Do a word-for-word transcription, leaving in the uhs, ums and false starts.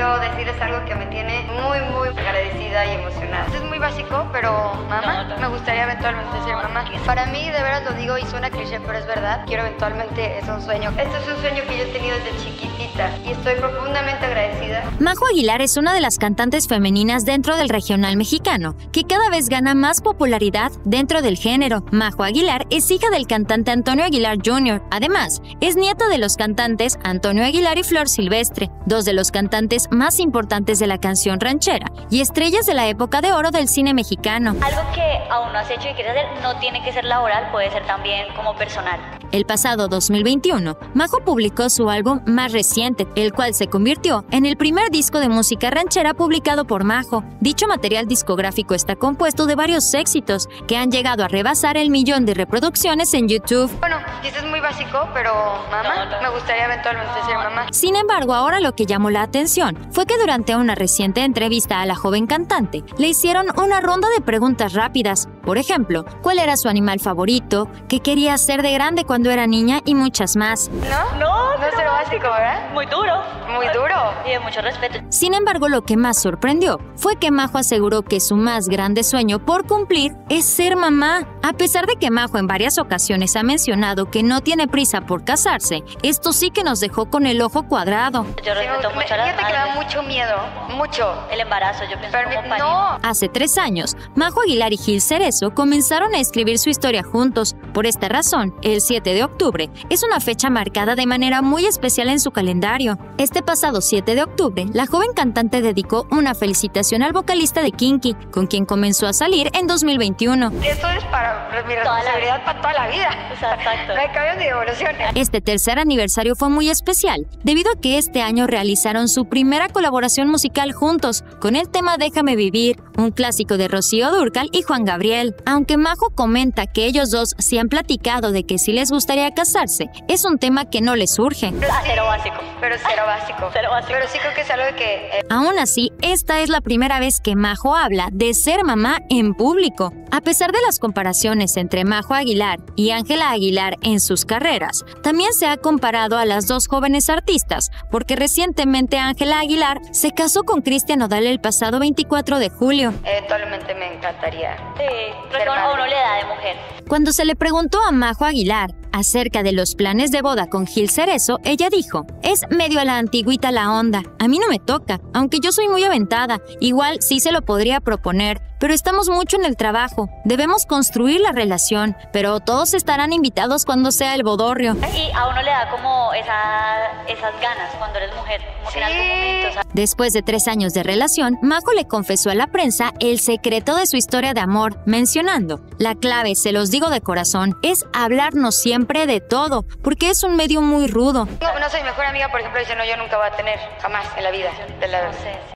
quiero decirles algo que me tiene muy, muy agradecida y emocionada. Esto es muy básico, pero mamá, no, no. me gustaría eventualmente ser mamá. Para mí, de veras lo digo y suena cliché, pero es verdad. Quiero eventualmente, es un sueño. Esto es un sueño que yo he tenido desde chiquitita y estoy profundamente agradecida. Majo Aguilar es una de las cantantes femeninas dentro del regional mexicano, que cada vez gana más popularidad dentro del género. Majo Aguilar es hija del cantante Antonio Aguilar junior Además, es nieta de los cantantes Antonio Aguilar y Flor Silvestre, dos de los cantantes más importantes de la canción ranchera y estrellas de la época de oro del cine mexicano. Algo que aún no has hecho y quieres hacer no tiene que ser laboral, puede ser también como personal. El pasado dos mil veintiuno, Majo publicó su álbum más reciente, el cual se convirtió en el primer disco de música ranchera publicado por Majo. Dicho material discográfico está compuesto de varios éxitos que han llegado a rebasar el millón de reproducciones en YouTube. Bueno, quizás es muy básico, pero mamá, me gustaría eventualmente ser mamá. Sin embargo, ahora lo que llamó la atención fue que durante una reciente entrevista a la joven cantante, le hicieron una ronda de preguntas rápidas. Por ejemplo, ¿cuál era su animal favorito? ¿Qué quería hacer de grande cuando era niña? Y muchas más. ¿No? No, no es lo básico, ¿verdad? Muy duro. Muy duro. Y de mucho respeto. Sin embargo, lo que más sorprendió fue que Majo aseguró que su más grande sueño por cumplir es ser mamá. A pesar de que Majo en varias ocasiones ha mencionado que no tiene prisa por casarse, esto sí que nos dejó con el ojo cuadrado. Yo respeto sí, mucho me, a las fíjate que me da mucho miedo, mucho. El embarazo, yo pienso Pero como no. Hace tres años, Majo Aguilar y Gil Cerezo comenzaron a escribir su historia juntos. Por esta razón, el siete de octubre es una fecha marcada de manera muy especial en su calendario. Este pasado siete de octubre, la joven cantante dedicó una felicitación al vocalista de Kinky, con quien comenzó a salir en dos mil veintiuno. Esto es para mi responsabilidad para toda la vida. Exacto. No hay cambios ni devoluciones. Este tercer aniversario fue muy especial, debido a que este año realizaron su primera colaboración musical juntos, con el tema Déjame Vivir, un clásico de Rocío Dúrcal y Juan Gabriel. Aunque Majo comenta que ellos dos sí han platicado de que sí les gustaría casarse, es un tema que no les surge. Ah, cero básico. Pero cero básico. Cero básico. Pero sí creo que es algo que... Eh... Aún así, esta es la primera vez que Majo habla de ser mamá en público. A pesar de las comparaciones entre Majo Aguilar y Ángela Aguilar en sus carreras, también se ha comparado a las dos jóvenes artistas, porque recientemente Ángela Aguilar se casó con Cristian Nodal el pasado veinticuatro de julio. Eventualmente me encantaría. Sí, porque a uno le da de mujer. Cuando se le preguntó a Majo Aguilar acerca de los planes de boda con Gil Cerezo, ella dijo: es medio a la antigüita la onda, a mí no me toca, aunque yo soy muy aventada, igual sí se lo podría proponer, pero estamos mucho en el trabajo, debemos construir la relación, pero todos estarán invitados cuando sea el bodorrio. Y a uno le da como esa, esas ganas cuando eres mujer, como sí. que en algún momento, ¿sabes? Después de tres años de relación, Majo le confesó a la prensa el secreto de su historia de amor, mencionando: la clave, se los digo de corazón, es hablarnos siempre de todo, porque es un medio muy rudo. No, no soy mejor amiga, por ejemplo, dice: no, yo nunca voy a tener, jamás en la vida. De la... No sé.